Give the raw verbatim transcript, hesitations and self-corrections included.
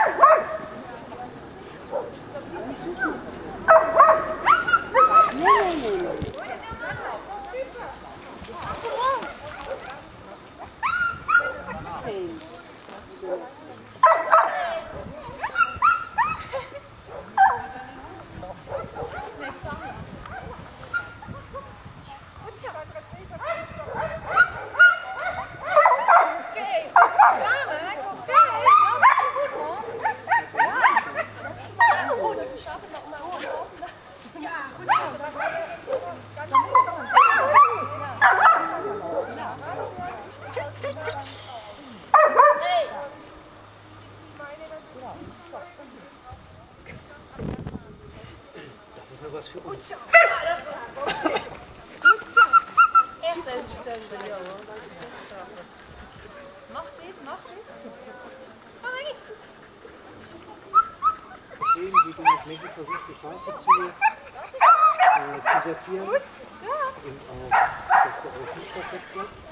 Das ist nur was für uns. Echt even stellen bij jou hoor. Mag dit? Mag dit? Sehen, wie du mit Maggie versuchst, die Straßenzüge äh, zu sortieren. Und auch, dass der Auto nicht perfekt wird.